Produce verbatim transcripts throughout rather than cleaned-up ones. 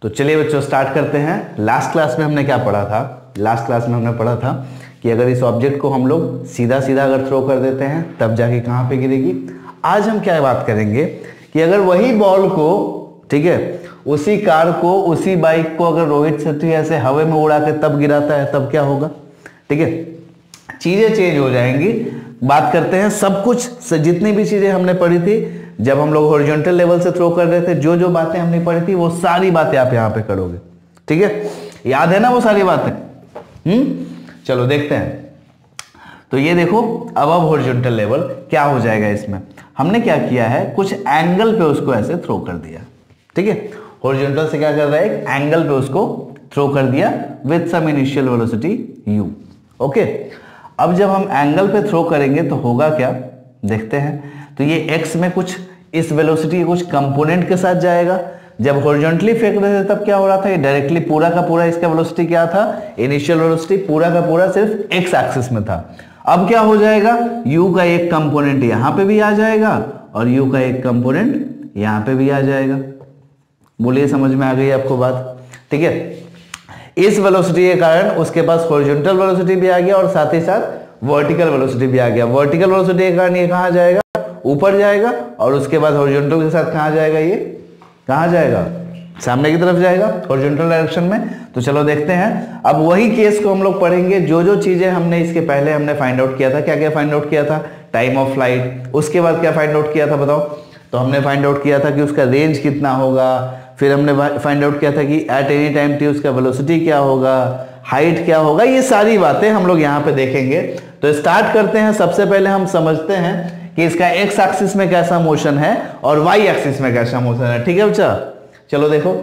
तो चलिए बच्चों स्टार्ट करते हैं। लास्ट क्लास में हमने क्या पढ़ा था? लास्ट क्लास में हमने पढ़ा था कि अगर इस ऑब्जेक्ट को हम लोग सीधा सीधा अगर थ्रो कर देते हैं तब जाके कहाँ पे गिरेगी। आज हम क्या बात करेंगे कि अगर वही बॉल को, ठीक है, उसी कार को, उसी बाइक को अगर रोहित शेट्टी ऐसे हवा में उड़ा के तब गिराता है तब क्या होगा। ठीक है, चीजें चेंज हो जाएंगी। बात करते हैं सब कुछ, जितनी भी चीजें हमने पढ़ी थी जब हम लोग हॉरिजॉन्टल लेवल से थ्रो कर रहे थे, जो जो बातें हमने पढ़ी थी वो सारी बातें आप यहाँ पे करोगे। ठीक है, याद है ना वो सारी बातें? हम्म चलो देखते हैं। तो ये देखो अब अब हॉरिजॉन्टल लेवल क्या हो जाएगा। इसमें हमने क्या किया है, कुछ एंगल पे उसको ऐसे थ्रो कर दिया। ठीक है, हॉरिजॉन्टल से क्या कर रहा है, एक एंगल पे उसको थ्रो कर दिया with some initial velocity u। Okay, अब जब हम एंगल पे थ्रो करेंगे तो होगा क्या, देखते हैं। तो ये x में कुछ इस वेलोसिटी के कुछ कंपोनेंट के साथ जाएगा। जब हॉरिजॉन्टली फेंक रहे थे तब क्या हो रहा था, ये डायरेक्टली पूरा का पूरा इसका वेलोसिटी क्या था, इनिशियल वेलोसिटी पूरा का पूरा सिर्फ x एक्सिस में था। अब क्या हो जाएगा, u का एक कंपोनेंट यहां पे भी आ जाएगा और u का एक कंपोनेंट यहां पे भी आ जाएगा। बोलिए समझ में आ गई आपको बात? ठीक है, इस वेलोसिटी के कारण उसके पास हॉरिजॉन्टल वेलोसिटी भी आ गया और साथ ही साथ वर्टिकल वेलोसिटी भी आ गया। वर्टिकल वेलोसिटी के कारण ये कहां जाएगा, ऊपर जाएगा, और उसके बाद हॉरिजॉन्टल के साथ कहां जाएगा, ये कहां जाएगा, सामने की तरफ जाएगा, हॉरिजॉन्टल डायरेक्शन में। तो चलो देखते हैं। अब वही केस को हम लोग पढ़ेंगे, जो जो चीजें हमने इसके पहले हमने फाइंड आउट किया था। क्या क्या फाइंड आउट किया था, टाइम ऑफ फ्लाइट। उसके बाद क्या फाइंड आउट किया था बताओ? तो हमने फाइंड आउट किया था कि उसका रेंज कितना होगा। फिर हमने फाइंड आउट किया था कि एट एनी टाइम टी उसका वेलोसिटी क्या होगा, हाइट क्या होगा। ये सारी बातें हम लोग यहाँ पे देखेंगे। तो स्टार्ट करते हैं। सबसे पहले हम समझते हैं कि इसका एक्स एक्सिस में कैसा मोशन है और वाई एक्सिस में कैसा मोशन है। ठीक है बच्चा, चलो देखो।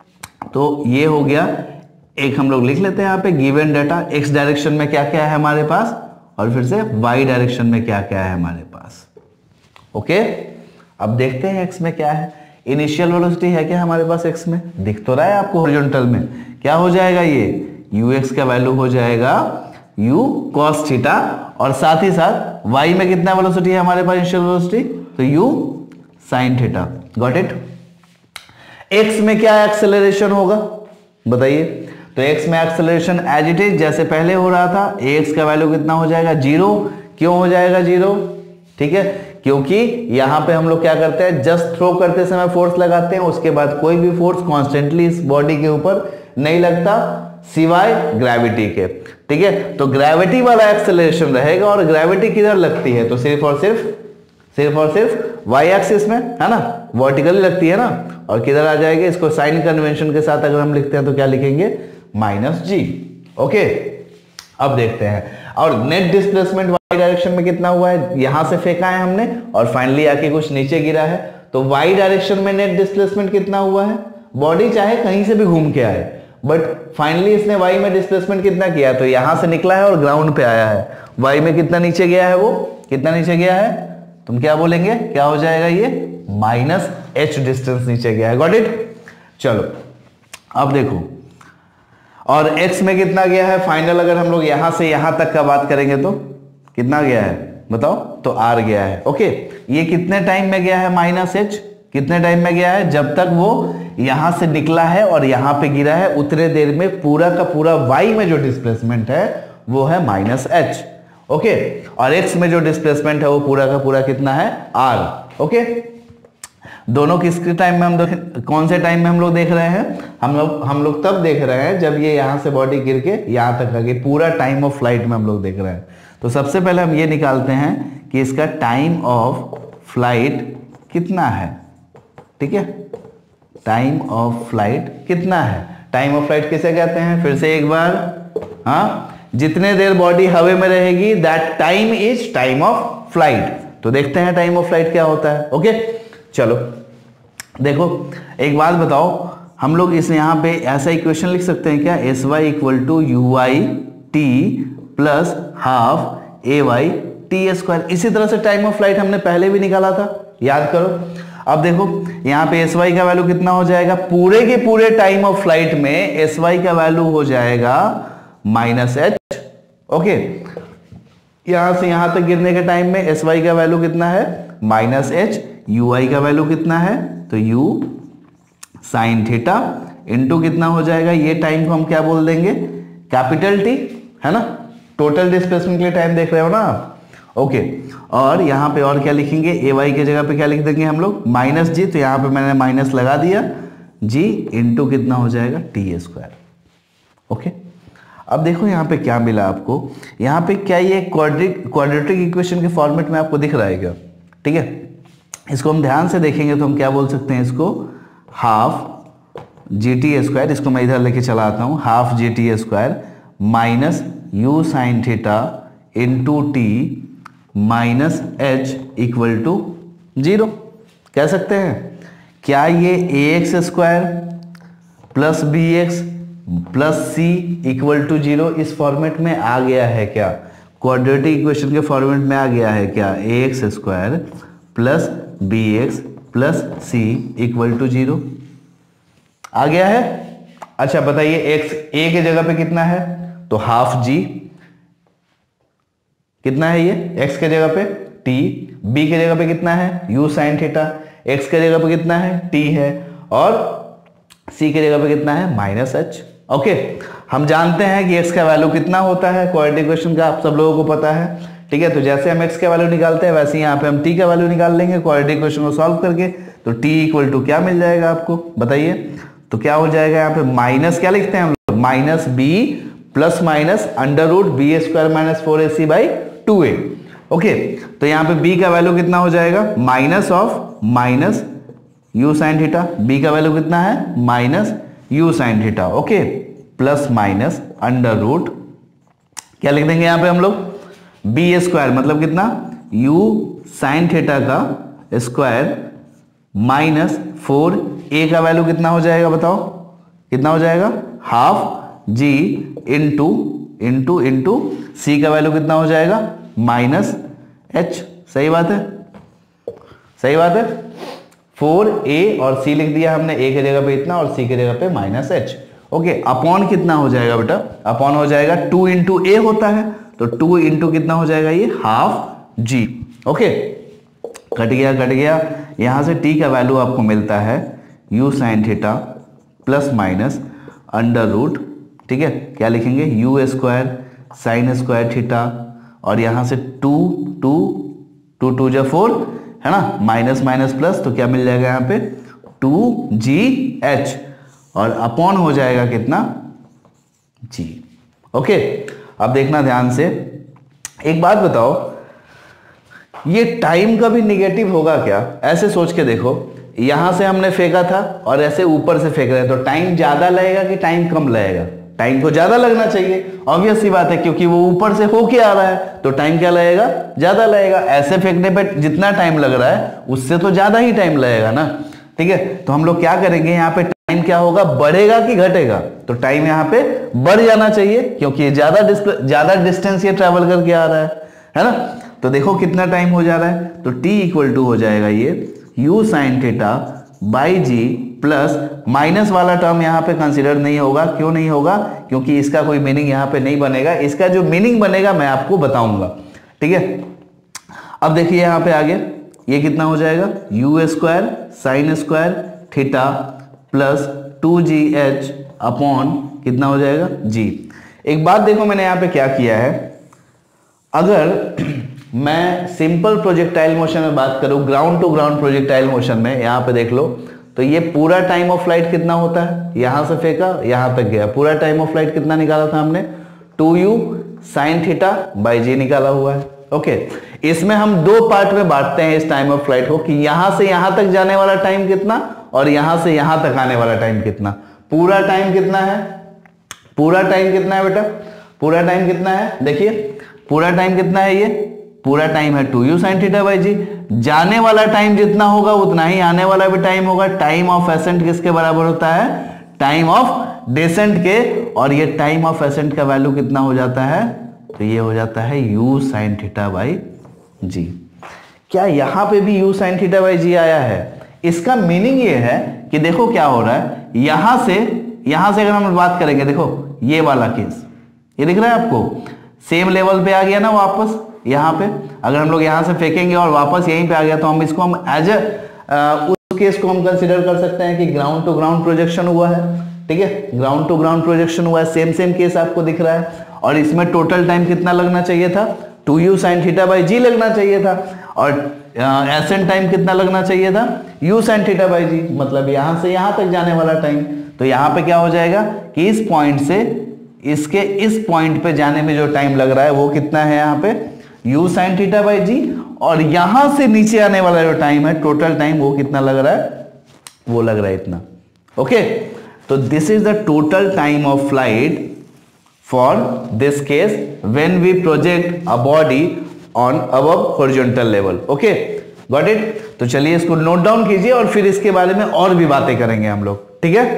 तो ये हो गया एक, हम लोग लिख लेते हैं यहाँ पे गिवन डाटा। एक्स डायरेक्शन में क्या क्या है हमारे पास और फिर से वाई डायरेक्शन में क्या क्या है हमारे पास। ओके, अब देखते हैं एक्स में क्या है। इनिशियल वेलोसिटी है क्या हमारे पास एक्स में, दिख तो रहा है आपको हॉरिजॉन्टल में। क्या हो जाएगा, ये यू एक्स का वैल्यू हो जाएगा u cos थीटा, और साथ ही साथ y में कितना वेलोसिटी है हमारे पास, इनिशियल वेलोसिटी, तो u sin theta. Got it. x में क्या एक्सेलरेशन होगा बताइए? तो x में एक्सेलरेशन एज इट इज जैसे पहले हो रहा था। ax का वैल्यू कितना हो जाएगा, जीरो। क्यों हो जाएगा जीरो? ठीक है, क्योंकि यहां पे हम लोग क्या करते हैं, जस्ट थ्रो करते समय फोर्स लगाते हैं, उसके बाद कोई भी फोर्स कॉन्स्टेंटली इस बॉडी के ऊपर नहीं लगता सिवाय ग्रेविटी के। ठीक है, तो ग्रेविटी वाला एक्सेलरेशन रहेगा, और ग्रेविटी किधर लगती है, तो सिर्फ और सिर्फ सिर्फ और सिर्फ वाई एक्सिस में, है ना, वर्टिकली लगती है ना। और किधर आ जाएगी, इसको साइन कन्वेंशन के साथ अगर हम लिखते हैं तो क्या लिखेंगे, माइनस जी। ओके, अब देखते हैं। और नेट डिस्प्लेसमेंट वाई डायरेक्शन में कितना हुआ है, यहां से फेंका है हमने और फाइनली आके कुछ नीचे गिरा है। तो वाई डायरेक्शन में नेट डिस्प्लेसमेंट कितना हुआ है, बॉडी चाहे कहीं से भी घूम के आए, बट फाइनली इसने y में डिस्प्लेसमेंट कितना किया, तो यहां से निकला है और ग्राउंड पे आया है। y में कितना नीचे गया है, वो कितना नीचे गया है, तुम क्या बोलेंगे, क्या हो जाएगा, ये माइनस एच डिस्टेंस नीचे गया है। Got it. चलो अब देखो, और x में कितना गया है फाइनल, अगर हम लोग यहां से यहां तक का बात करेंगे तो कितना गया है बताओ, तो r गया है। ओके, ये कितने टाइम में गया है माइनस एच, कितने टाइम में गया है, जब तक वो यहां से निकला है और यहां पे गिरा है उतने देर में पूरा का पूरा y में जो डिस्प्लेसमेंट है वो है माइनस एच। ओके, और x में जो डिस्प्लेसमेंट है वो पूरा का पूरा कितना है, r। ओके, दोनों किसके टाइम में हम देख, कौन से टाइम में हम लोग देख रहे हैं, हम लोग हम लोग तब देख रहे हैं जब ये यहां से बॉडी गिर के यहां तक आ गई, पूरा टाइम ऑफ फ्लाइट में हम लोग देख रहे हैं। तो सबसे पहले हम ये निकालते हैं कि इसका टाइम ऑफ फ्लाइट कितना है। ठीक है, टाइम ऑफ फ्लाइट कितना है, टाइम ऑफ फ्लाइट किसे कहते हैं, फिर से एक बार, हाँ, जितने देर बॉडी हवा में रहेगी that time is time of flight. तो देखते हैं टाइम ऑफ फ्लाइट क्या होता है। ओके, चलो देखो, एक बात बताओ, हम लोग इस यहाँ पे ऐसा इक्वेशन लिख सकते हैं क्या, S Y equal to U Y T plus half A Y T square. इसी तरह से टाइम ऑफ फ्लाइट हमने पहले भी निकाला था, याद करो। अब देखो यहाँ पे एस वाई का वैल्यू कितना हो जाएगा, पूरे के पूरे टाइम ऑफ फ्लाइट में एस वाई का वैल्यू हो जाएगा माइनस एच। ओके, यहां से यहां तक गिरने के टाइम में एस वाई का वैल्यू कितना है, माइनस एच। यू आई का वैल्यू कितना है, तो यू साइन थीटा इंटू कितना हो जाएगा, ये टाइम को हम क्या बोल देंगे, कैपिटल टी, है ना। टोटल डिस्प्लेसमेंट के लिए टाइम देख रहे हो ना आप, ओके। और यहाँ पे और क्या लिखेंगे, ए वाई के जगह पे क्या लिख देंगे हम लोग, माइनस जी, तो यहाँ पे मैंने माइनस लगा दिया, जी इंटू कितना हो जाएगा, टी स्क्वायर, ओके। अब देखो यहाँ पे क्या मिला आपको, यहाँ पे क्या ये क्वाड्रिक क्वाड्रेटिक इक्वेशन के फॉर्मेट में आपको दिख रहा है क्या, ठीक है। इसको हम ध्यान से देखेंगे तो हम क्या बोल सकते हैं इसको, हाफ जी टी स्क्वायर, इसको मैं इधर लेके चला आता हूँ, half G T square minus U sine theta into T minus H equal to zero, कह सकते हैं। क्या ये A X square plus B X plus C equal to zero इस फॉर्मेट में आ गया है क्या, क्वाड्रेटिक इक्वेशन के फॉर्मेट में आ गया है क्या, A X square plus B X plus C equal to zero आ गया है। अच्छा बताइए, एक्स ए के जगह पे कितना है, तो हाफ जी, कितना है ये, x के जगह पे t, b के जगह पे कितना है, u साइन थीटा, x के जगह पे कितना है, t है, और c के जगह पे कितना है, माइनस एच, ओके। हम जानते हैं कि x का वैल्यू कितना होता है, क्वाड्रेटिक इक्वेशन का आप सब लोगों को पता है, ठीक है। तो जैसे हम x का वैल्यू निकालते हैं वैसे यहाँ पे हम t का वैल्यू निकाल लेंगे क्वाड्रेटिक इक्वेशन को सॉल्व करके, तो t इक्वल टू क्या मिल जाएगा आपको बताइए, तो क्या हो जाएगा यहाँ पे, माइनस क्या लिखते हैं हम लोग, minus B plus minus under root B square minus four A C by two A, okay. तो यहाँ पे b का वैल्यू कितना हो जाएगा, minus of minus u sine theta, b का वैल्यू कितना है, minus u sine theta, okay, plus minus under root क्या लिख देंगे यहाँ पे हम लोग, b स्क्वायर मतलब कितना, u साइन थीटा का स्क्वायर माइनस फोर a का वैल्यू कितना हो जाएगा बताओ, कितना हो जाएगा, half G into into into C का वैल्यू कितना हो जाएगा, माइनस एच, सही बात है, सही बात है। फोर ए और सी लिख दिया हमने, ए के जगह पे इतना और सी के जगह पे माइनस एच, ओके। अपॉन कितना हो जाएगा बेटा, अपॉन हो जाएगा टू इंटू ए होता है, तो टू इंटू कितना हो जाएगा ये, हाफ जी, ओके। कट गया कट गया, यहां से टी का वैल्यू आपको मिलता है U sine theta plus minus under root, ठीक है, क्या लिखेंगे, U square sine square theta, और यहां से टू टू टू टू जा फोर, है ना, माइनस माइनस प्लस, तो क्या मिल जाएगा यहाँ पे, टू जी एच, और अपॉन हो जाएगा कितना, जी, ओके। अब देखना ध्यान से, एक बात बताओ, ये टाइम का भी निगेटिव होगा क्या, ऐसे सोच के देखो, यहां से हमने फेंका था और ऐसे ऊपर से फेंक रहे हैं, तो टाइम ज्यादा लगेगा कि टाइम कम लगेगा, टाइम को ज्यादा लगना चाहिए, ऑब्वियस सी बात है, क्योंकि वो ऊपर से होके आ रहा है, तो टाइम क्या लगेगा, ज्यादा लगेगा। ऐसे फेंकने पे जितना टाइम लग रहा है उससे तो ज्यादा ही टाइम लगेगा ना, ठीक है। तो हम लोग क्या करेंगे, यहाँ पे टाइम क्या होगा, बढ़ेगा कि घटेगा, तो टाइम यहाँ पे बढ़ जाना चाहिए, क्योंकि ये ज्यादा ज्यादा डिस्टेंस ये ट्रेवल करके आ रहा है, है ना। तो देखो कितना टाइम हो जा रहा है, तो t इक्वल टू हो जाएगा ये u sine theta by G plus minus वाला टर्म यहाँ पे कंसीडर नहीं होगा, क्यों नहीं होगा, क्योंकि इसका कोई मीनिंग यहाँ पे नहीं बनेगा, इसका जो मीनिंग बनेगा मैं आपको बताऊंगा, ठीक है। अब देखिए यहाँ पे आगे ये कितना हो जाएगा, U square sine square theta plus two G H upon कितना हो जाएगा, जी। एक बात देखो, मैंने यहाँ पे क्या किया है, अगर मैं सिंपल प्रोजेक्टाइल मोशन में बात करूं, ground to ground projectile motion में, यहां पे देख लो, तो ये पूरा टाइम ऑफ फ्लाइट कितना होता है, यहां से फेंका यहां तक गया, पूरा टाइम ऑफ फ्लाइट कितना निकाला था हमने, two U sine theta by G निकाला हुआ है, ओके। इसमें हम दो पार्ट में बांटते हैं इस टाइम ऑफ फ्लाइट को, कि यहां से यहां तक जाने वाला टाइम कितना और यहां से यहां तक आने वाला टाइम कितना। पूरा टाइम कितना है, पूरा टाइम कितना है बेटा, पूरा टाइम कितना है, देखिए पूरा टाइम कितना है, ये पूरा टाइम है two U sine theta by G, जाने वाला टाइम जितना होगा उतना ही आने वाला भी टाइम होगा। टाइम ऑफ एसेंट किसके बराबर होता है, टाइम ऑफ डेसेंट के, और ये टाइम ऑफ एसेंट का वैल्यू कितना हो जाता है, तो ये हो जाता है U sine theta by G. क्या यहां पे भी U sine theta by G आया है, इसका मीनिंग ये है कि देखो क्या हो रहा है, यहां से यहां से अगर हम बात करेंगे, देखो ये वाला केस, ये दिख रहा है आपको, सेम लेवल पे आ गया ना वापस, यहाँ पे अगर हम लोग यहाँ से फेंकेंगे और वापस यहीं पे आ गया, तो हम इसको हम एज ए उस केस को हम कंसीडर कर सकते हैं कि ग्राउंड टू ग्राउंड प्रोजेक्शन हुआ है, ठीक है, ग्राउंड टू ग्राउंड प्रोजेक्शन हुआ है, सेम सेम केस आपको दिख रहा है, और इसमें टोटल टाइम कितना लगना चाहिए था, two U sine theta by G लगना चाहिए था, और एसेंट टाइम कितना लगना चाहिए था, U sine theta by G, मतलब यहां से यहां तक जाने वाला टाइम। तो यहां पे क्या हो जाएगा कि इस पॉइंट से इसके इस पॉइंट पे जाने में जो टाइम लग रहा है वो कितना है यहाँ पे, U sine theta by G, और यहां से नीचे आने वाला जो टाइम है टोटल टाइम वो कितना लग रहा है, वो लग रहा है इतना। ओके, तो this is the total time of flight for this case when we project a body on above horizontal level. Okay, got it. तो चलिए इसको नोट डाउन कीजिए और फिर इसके बारे में और भी बातें करेंगे हम लोग, ठीक है।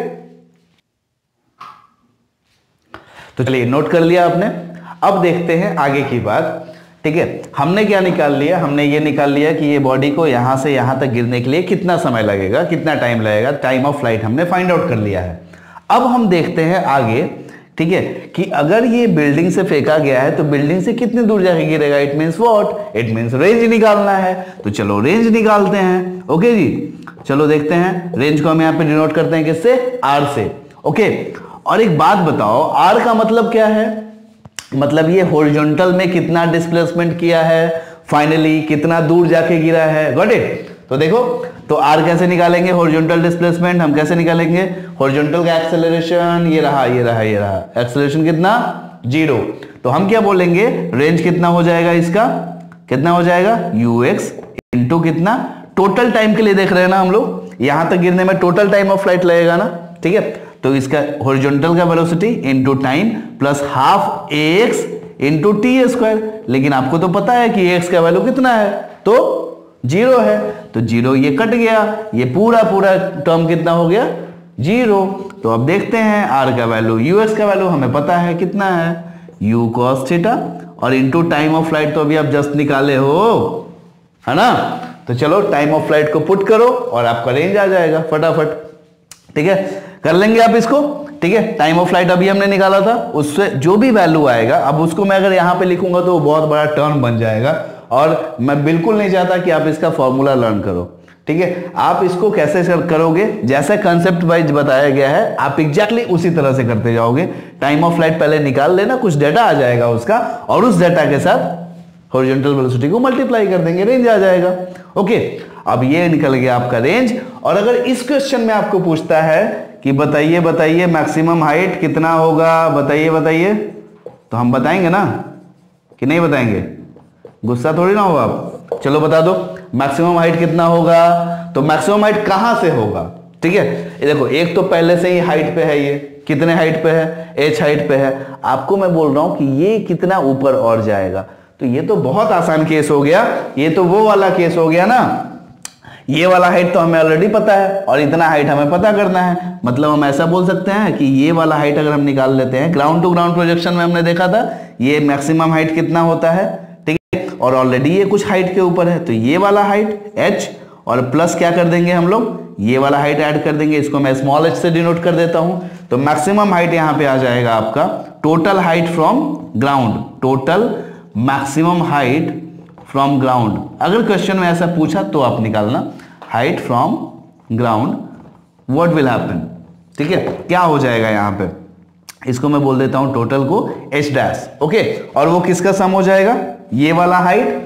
तो चलिए नोट कर लिया आपने, अब देखते हैं आगे की बात, ठीक है। हमने क्या निकाल लिया, हमने ये निकाल लिया कि ये बॉडी को यहां से यहां तक गिरने के लिए कितना समय लगेगा, कितना टाइम लगेगा, टाइम ऑफ फ्लाइट हमने फाइंड आउट कर लिया है। अब हम देखते हैं आगे, ठीक है, कि अगर ये बिल्डिंग से फेंका गया है तो बिल्डिंग से कितनी दूर जाके गिरेगा, it means what, it means range निकालना है। तो चलो रेंज निकालते हैं। ओके जी, चलो देखते हैं, रेंज को हम यहाँ पे डिनोट करते हैं किससे, आर से। ओके, और एक बात बताओ, आर का मतलब क्या है, मतलब ये हॉरिजॉन्टल में कितना डिस्प्लेसमेंट किया है, फाइनली कितना दूर जाके गिरा है, गॉट इट। तो देखो, तो आर कैसे निकालेंगे, हॉरिजॉन्टल डिस्प्लेसमेंट हम कैसे निकालेंगे, हॉरिजॉन्टल का एक्सेलरेशन ये रहा ये रहा ये रहा, एक्सेलरेशन कितना, जीरो। तो हम क्या बोलेंगे, रेंज कितना हो जाएगा, इसका कितना हो जाएगा, यू एक्स इंटू कितना, टोटल टाइम के लिए देख रहे हैं ना हम लोग, यहां तक गिरने में टोटल टाइम ऑफ फ्लाइट लगेगा ना, ठीक है। तो इसका हॉरिजॉन्टल का velocity into time plus half A X into T square, लेकिन आपको तो पता है कि एक्स का वैल्यू कितना है, तो जीरो है, तो जीरो ये कट गया, ये पूरा पूरा टर्म कितना हो गया, जीरो। तो अब देखते हैं आर का वैल्यू, यू एक्स का वैल्यू हमें पता है कितना है, यू कॉस थीटा, और इंटू टाइम ऑफ फ्लाइट तो अभी आप जस्ट निकाले हो, है ना। तो चलो टाइम ऑफ फ्लाइट को पुट करो और आपका रेंज आ जाएगा फटाफट, ठीक है, कर लेंगे आप इसको, ठीक है। टाइम ऑफ फ्लाइट अभी हमने निकाला था, उससे जो भी वैल्यू आएगा, अब उसको मैं अगर यहां पे लिखूंगा तो वो बहुत बड़ा टर्म बन जाएगा, और मैं बिल्कुल नहीं चाहता कि आप इसका फॉर्मूला लर्न करो, ठीक है। आप इसको कैसे करोगे, जैसे कंसेप्ट वाइज बताया गया है आप एग्जैक्टली उसी तरह से करते जाओगे। टाइम ऑफ फ्लाइट पहले निकाल लेना, कुछ डेटा आ जाएगा उसका, और उस डेटा के साथ हॉरिजॉन्टल वेलोसिटी को मल्टीप्लाई कर देंगे, रेंज आ जाएगा। ओके, अब ये निकल गया आपका रेंज। और अगर इस क्वेश्चन में आपको पूछता है कि बताइए बताइए मैक्सिमम हाइट कितना होगा, बताइए बताइए, तो हम बताएंगे ना कि नहीं बताएंगे, गुस्सा थोड़ी ना हो आप, चलो बता दो मैक्सिमम हाइट कितना होगा। तो मैक्सिमम हाइट कहां से होगा, ठीक है, ये देखो, एक तो पहले से ही हाइट पे है, ये कितने हाइट पे है, एच हाइट पे है। आपको मैं बोल रहा हूं कि ये कितना ऊपर और जाएगा, तो ये तो बहुत आसान केस हो गया, ये तो वो वाला केस हो गया ना, ये वाला हाइट तो हमें ऑलरेडी पता है और इतना हाइट हमें पता करना है। मतलब हम ऐसा बोल सकते हैं कि ये वाला हाइट अगर हम निकाल लेते हैं, ग्राउंड टू ग्राउंड प्रोजेक्शन में हमने देखा था ये मैक्सिमम हाइट कितना होता है, ठीक है, और ऑलरेडी ये कुछ हाइट के ऊपर है, तो ये वाला हाइट h और प्लस क्या कर देंगे हम लोग, ये वाला हाइट ऐड कर देंगे, इसको मैं स्मॉल h से डिनोट कर देता हूं। तो मैक्सिमम हाइट यहां पे आ जाएगा आपका total height from ground, total maximum height from ground. अगर क्वेश्चन में ऐसा पूछा तो आप निकालना height from ground, what will happen, ठीक है, क्या हो जाएगा यहां पे, इसको मैं बोल देता हूं टोटल को h डैश, ओके। और वो किसका सम हो जाएगा, ये वाला हाइट,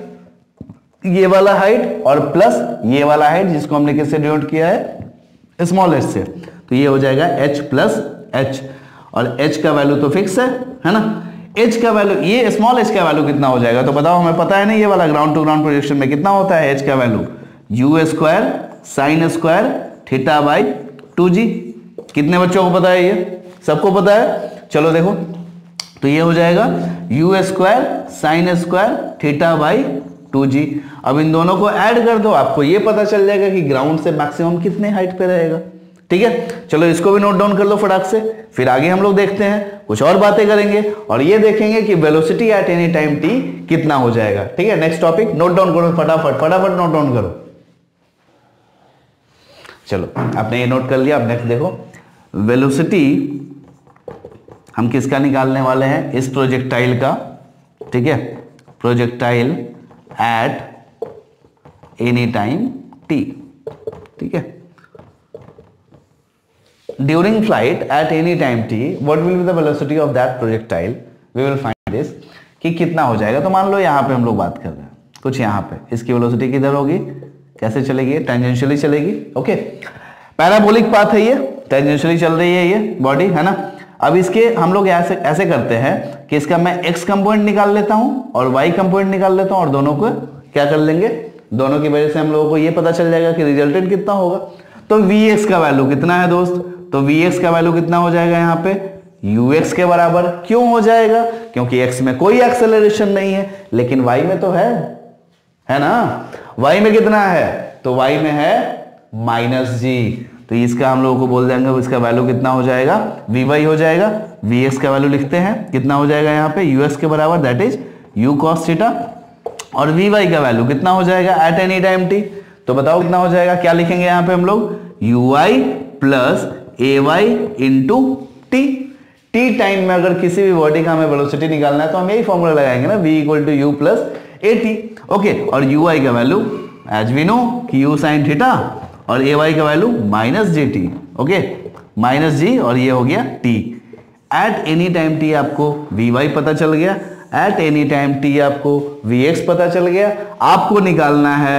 ये वाला हाइट और प्लस ये वाला हाइट, जिसको हमने किससे डिनोट किया है, स्मॉल h से। तो ये हो जाएगा h प्लस h, और h का वैल्यू तो फिक्स है है ना। h का वैल्यू, ये स्मॉल h का वैल्यू कितना हो जाएगा, तो बताओ, हमें पता है ना ये वाला ग्राउंड टू ग्राउंड प्रोजेक्शन में कितना होता है h का value, U square sine square theta by two G. कितने बच्चों को पता है, ये सबको पता है। चलो देखो, तो ये हो जाएगा U square sine square theta by two G. अब इन दोनों को ऐड कर दो, आपको ये पता चल जाएगा कि ग्राउंड से मैक्सिमम कितने हाइट पे रहेगा, ठीक है। चलो इसको भी नोट डाउन कर लो फटाक से, फिर आगे हम लोग देखते हैं, कुछ और बातें करेंगे और ये देखेंगे कि velocity at any time T कितना हो जाएगा, ठीक है। नेक्स्ट टॉपिक नोट डाउन करो फटाफट, फटाफट नोट डाउन करो। चलो आपने ये नोट कर लिया, अब नेक्स्ट देखो, वेलोसिटी हम किसका निकालने वाले हैं, इस प्रोजेक्टाइल का, ठीक है, projectile at any time T, ठीक है। during flight at any time t what will be the velocity of that projectile, we will find this, कि कितना हो जाएगा। तो मान लो यहाँ पे हम लोग बात कर रहे हैं कुछ यहाँ पे, इसकी वेलोसिटी किधर होगी, कैसे चलेगी, टेंजेंशियली चलेगी। ओके, पैराबोलिक पाथ है ये, टेंजेंशियली चल रही है ये बॉडी, है ना। अब इसके हम लोग ऐसे ऐसे करते हैं कि इसका मैं x कंपोनेंट निकाल लेता हूं और y कंपोनेंट निकाल लेता हूं और दोनों को क्या कर लेंगे, दोनों की वजह से हम लोगों को ये पता चल जाएगा कि रिजल्टेंट कितना होगा। तो vx का वैल्यू कितना है दोस्त, तो vx का वैल्यू कितना हो जाएगा यहाँ पे, ux के बराबर। क्यों हो जाएगा, क्योंकि x में कोई एक्सेलरेशन नहीं है, लेकिन y में तो है, है ना। y में कितना है, तो y में है माइनस जी, तो इसका हम लोगों को बोल देंगे इसका वैल्यू कितना हो जाएगा, vy हो जाएगा। vx का वैल्यू लिखते हैं कितना हो जाएगा यहाँ पे, us के बराबर, that is u cos theta. और vy का वैल्यू कितना हो जाएगा एट एनी टाइम t, तो बताओ कितना हो जाएगा, क्या लिखेंगे यहाँ पे हम लोग, ui plus A Y into T. T time में अगर किसी भी बॉडी का हमें वेलोसिटी निकालना है तो हम यही फॉर्मूला लगाएंगे ना, v equal to U plus A T. Okay, और ui का वैल्यू एज वी नो कि u साइन थीटा और ए वाई का value minus G T. Okay, minus G और ये हो गया T. At any time T आपको वी वाई पता चल गया, एट एनी टाइम टी आपको वी एक्स पता चल गया। आपको निकालना है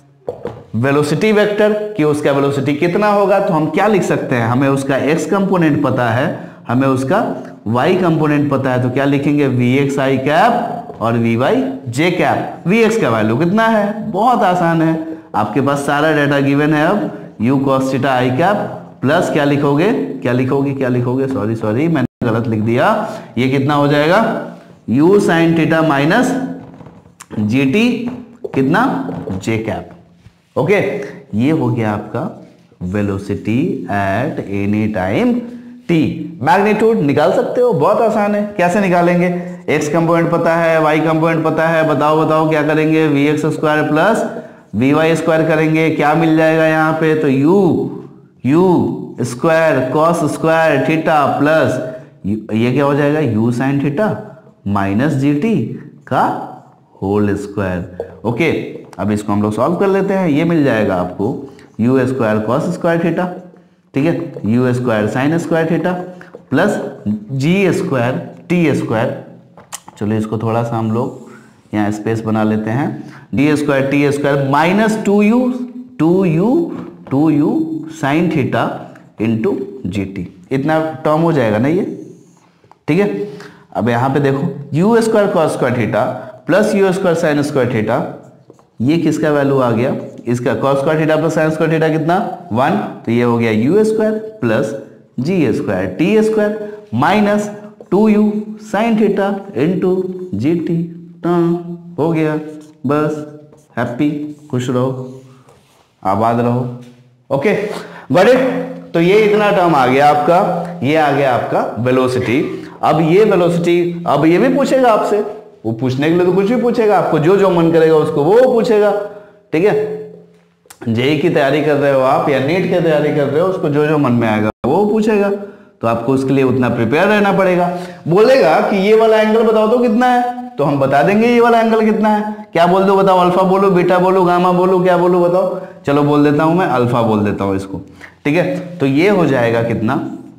वेलोसिटी वेक्टर कि उसका वेलोसिटी कितना होगा, तो हम क्या लिख सकते हैं, हमें उसका एक्स कंपोनेंट पता है, हमें उसका वाई कंपोनेंट पता है, तो क्या लिखेंगे, वी एक्स आई कैप और V Y J cap. V X का वैल्यू कितना है, बहुत आसान है, आपके पास सारा डाटा गिवन है। अब u cos theta I cap plus क्या लिखोगे, क्या लिखोगे क्या लिखोगे सॉरी सॉरी मैंने गलत लिख दिया, ये कितना हो जाएगा, u sin theta minus G T कितना, j कैप। ओके, ये हो गया आपका velocity at any time t। Magnitude निकाल सकते हो, बहुत आसान है, कैसे निकालेंगे, x कंपोनेंट पता है, y कंपोनेंट पता है, बताओ बताओ क्या करेंगे, V X square plus V Y square करेंगे, क्या मिल जाएगा यहाँ पे, तो u u square cos square theta plus ये क्या हो जाएगा, u sine theta minus G T का होल स्क्वायर। ओके, अब इसको हम लोग सॉल्व कर लेते हैं, ये मिल जाएगा आपको u square cos square theta, ठीक है, u square sine square theta plus G square T square. चलो इसको थोड़ा सा हम लोग यहाँ स्पेस बना लेते हैं, D square T square minus two U two U two U sine theta into G T, इतना टर्म हो जाएगा ना ये, ठीक है। अब यहाँ पे देखो U square cos square theta plus U square sine square theta, ये किसका वैल्यू आ गया, इसका cos square theta plus sine square theta कितना, वन, तो ये हो गया U square plus G square T square minus two U sine theta into G T, हो गया, बस हैप्पी, खुश रहो, आबाद रहो। Okay, got it. तो ये इतना टर्म आ गया आपका, ये आ गया आपका वेलोसिटी। अब ये वेलोसिटी, अब ये भी पूछेगा आपसे, वो पूछने के लिए तो कुछ भी पूछेगा, आपको जो जो मन करेगा उसको वो पूछेगा, ठीक है। जेई की तैयारी कर रहे हो आप या नीट की तैयारी कर रहे हो, उसको जो जो मन में आएगा वो पूछेगा, तो आपको उसके लिए उतना प्रिपेयर रहना पड़ेगा। बोलेगा कि ये वाला एंगल बताओ तो कितना है, तो हम बता देंगे ये वाला एंगल कितना है। क्या बोल दो बताओ, अल्फा बोलो, बीटा बोलो, गामा बोलो, क्या बोलो बताओ, चलो बोल देता हूं मैं, अल्फा बोल देता हूं इसको, ठीक है। तो ये हो जाएगा कितना,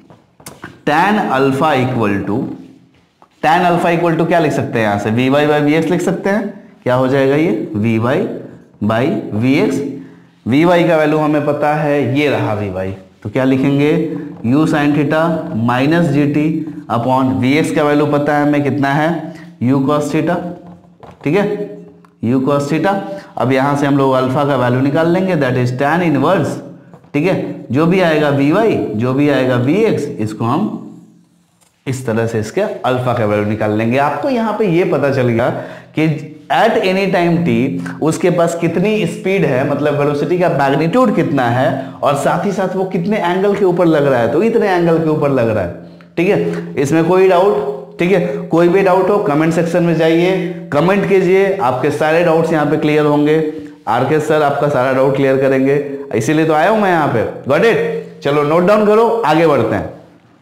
tan alpha equal to, tan alpha equal to क्या लिख सकते हैं, यहां से V Y by V X लिख सकते हैं। क्या हो जाएगा ये, V Y by V X, V Y का वैल्यू हमें पता है, ये रहा वी वाई, तो क्या लिखेंगे, u sine theta minus G T upon V X का वैल्यू पता है हमें कितना है, u cos थीटा, ठीक है, u cos थीटा। अब यहां से हम लोग अल्फा का वैल्यू निकाल लेंगे, दैट इज tan इनवर्स, ठीक है, जो भी आएगा vy, जो भी आएगा vx, इसको हम इस तरह से इसके अल्फा का वैल्यू निकाल लेंगे। आपको यहां पे ये पता चल गया कि एट एनी टाइम t उसके पास कितनी स्पीड है, मतलब वेलोसिटी का मैग्नीट्यूड कितना है, और साथ ही साथ वो कितने एंगल के ऊपर लग रहा है, तो इतने एंगल के ऊपर लग रहा है, ठीक है। इसमें कोई डाउट, ठीक है, कोई भी डाउट हो कमेंट सेक्शन में जाइए, कमेंट कीजिए, आपके सारे डाउट्स यहाँ पे क्लियर होंगे। आर के सर आपका सारा डाउट क्लियर करेंगे, इसीलिए तो आया हूं मैं यहाँ पे, गॉट इट। चलो नोट डाउन करो, आगे बढ़ते हैं।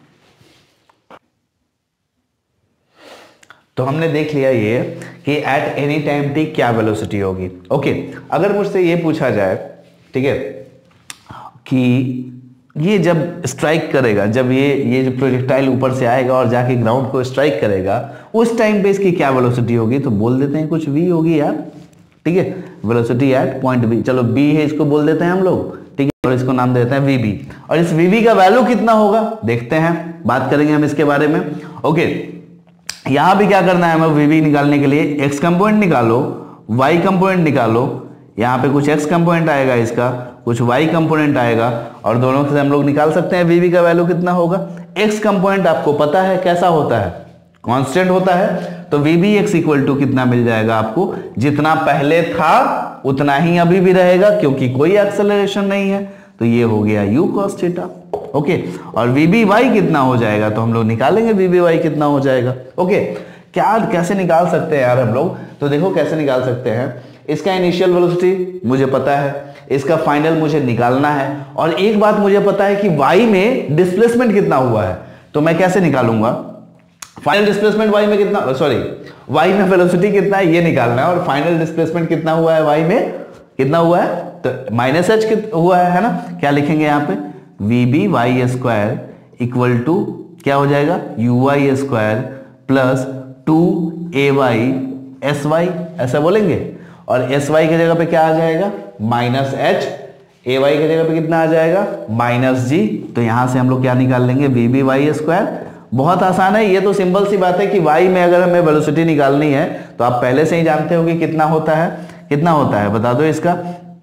तो हमने देख लिया ये कि एट एनी टाइम टी क्या वेलोसिटी होगी। ओके, अगर मुझसे ये पूछा जाए, ठीक है, कि ये जब स्ट्राइक करेगा, जब ये ये जो प्रोजेक्टाइल ऊपर से आएगा और जाके ग्राउंड को स्ट्राइक करेगा, उस टाइम पे इसकी क्या वेलोसिटी होगी, तो बोल देते हैं कुछ v होगी यार, ठीक है, वेलोसिटी एट पॉइंट बी, चलो b है, इसको बोल देते हैं हम लोग, ठीक है, और इसको नाम देते हैं vb। और इस vb का वैल्यू कितना होगा देखते हैं, बात करेंगे हम इसके बारे में। ओके, यहां भी क्या करना है हमें vb निकालने के लिए, x कंपोनेंट निकालो, y कंपोनेंट निकालो, यहाँ पे कुछ x कंपोनेंट आएगा, इसका कुछ y कंपोनेंट आएगा, और दोनों से हम लोग निकाल सकते हैं vb का वैल्यू कितना होगा। x कंपोनेंट आपको पता है कैसा होता है, कांस्टेंट होता है, तो vbx इक्वल टू कितना मिल जाएगा आपको, जितना पहले था उतना ही अभी भी रहेगा, क्योंकि कोई एक्सेलरेशन नहीं है, तो ये हो गया u cos थीटा। ओके, और vby कितना हो जाएगा, तो हम लोग निकालेंगे vby कितना हो जाएगा। ओके, क्या कैसे निकाल सकते हैं यार हम लोग, तो देखो कैसे निकाल सकते हैं। इसका इनिशियल वेलोसिटी मुझे पता है, इसका फाइनल मुझे निकालना है, और एक बात मुझे पता है कि y में डिस्प्लेसमेंट कितना हुआ है, तो मैं कैसे निकालूंगा, फाइनल डिस्प्लेसमेंट y में कितना, सॉरी y में वेलोसिटी कितना है ये निकालना है, और फाइनल डिस्प्लेसमेंट कितना हुआ है y में, कितना हुआ है, तो माइनस एच हुआ है, है ना। क्या लिखेंगे यहाँ पे, V B Y square equal to क्या हो जाएगा, U Y square plus two A Y S Y, ऐसा बोलेंगे, और एस वाई की जगह पे क्या आ जाएगा, माइनस एच, ए वाई की जगह पे कितना आ जाएगा, माइनस जी। तो यहां से हम लोग क्या निकाल लेंगे, वी बी वाई स्क्वायर। बहुत आसान है, ये तो सिंपल सी बात है कि y में अगर हमें वेलोसिटी निकालनी है तो आप पहले से ही जानते हो कि कितना होता है, कितना होता है बता दो इसका,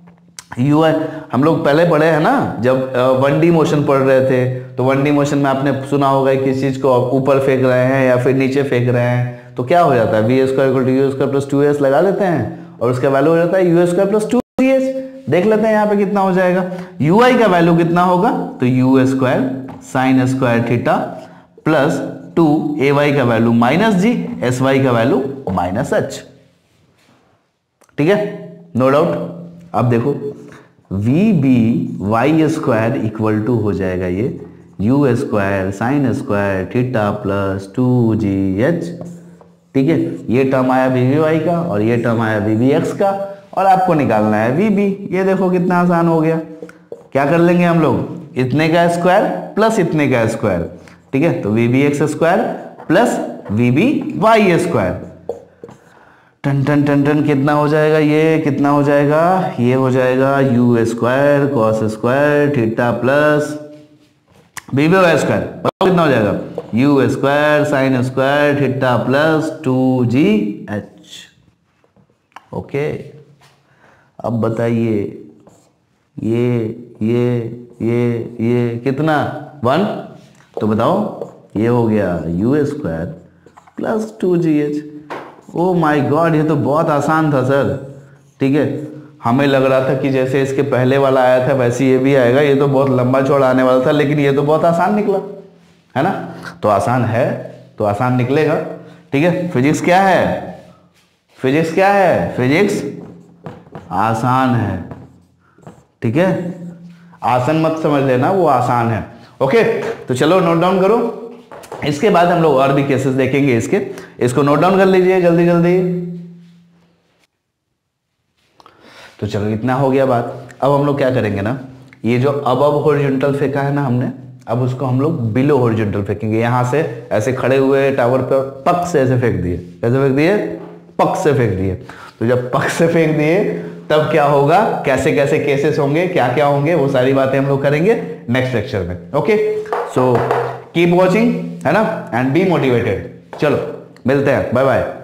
यू आई हम लोग पहले पढ़े हैं ना, जब वन डी मोशन पढ़ रहे थे, तो वन डी मोशन में आपने सुना होगा किस चीज को ऊपर फेंक रहे हैं या फिर नीचे फेंक रहे हैं, तो क्या हो जाता है, V square equal to U square plus two S लगा लेते हैं, और उसका वैल्यू हो जाता है U square plus two G S. देख लेते हैं यहाँ पे कितना हो जाएगा, यू आई का वैल्यू कितना होगा, तो U square sine square theta plus two A Y का value minus G, S Y का वैल्यू माइनस एच, ठीक है, नो डाउट। अब देखो V B Y square equal to हो जाएगा ये U square sine square theta plus two G H, ठीक है, ये टर्म आया वी बी वाई का और ये टर्म आया वी बी एक्स का, और आपको निकालना है वी बी। ये देखो कितना आसान हो गया, क्या कर लेंगे हम लोग, इतने का स्क्वायर प्लस इतने का स्क्वायर, ठीक है, तो V B X square plus V B Y square, टन टन टन टन कितना हो जाएगा, ये कितना हो जाएगा, ये हो जाएगा U square cos square theta plus V B Y square, कितना हो जाएगा, U square sine square theta plus two G H. Okay, अब बताइए ये ये ये ये कितना, वन, तो बताओ ये हो गया U square plus two G H. Oh my God, ये तो बहुत आसान था सर, ठीक है, हमें लग रहा था कि जैसे इसके पहले वाला आया था वैसे ये भी आएगा, ये तो बहुत लंबा चौड़ा आने वाला था, लेकिन ये तो बहुत आसान निकला, है ना, तो आसान है तो आसान निकलेगा, ठीक है। फिजिक्स क्या है, फिजिक्स क्या है, फिजिक्स आसान है, ठीक है, आसान मत समझ लेना, वो आसान है। ओके, तो चलो नोट डाउन करो, इसके बाद हम लोग और भी केसेस देखेंगे इसके, इसको नोट डाउन कर लीजिए जल्दी जल्दी। तो चलो इतना हो गया बात, अब हम लोग क्या करेंगे ना, ये जो अब अब हॉरिजॉन्टल फेंका है ना हमने, अब उसको हम लोग बिलो हॉरिजॉन्टल फेंकेंगे, यहां से ऐसे खड़े हुए टावर पर पक से ऐसे फेंक दिए, कैसे फेंक दिए, पक से फेंक दिए। तो जब पक से फेंक दिए तब क्या होगा, कैसे कैसे केसेस होंगे, क्या क्या होंगे, वो सारी बातें हम लोग करेंगे नेक्स्ट लेक्चर में। ओके, सो कीप वॉचिंग, है ना, एंड बी मोटिवेटेड। चलो मिलते हैं, बाय बाय।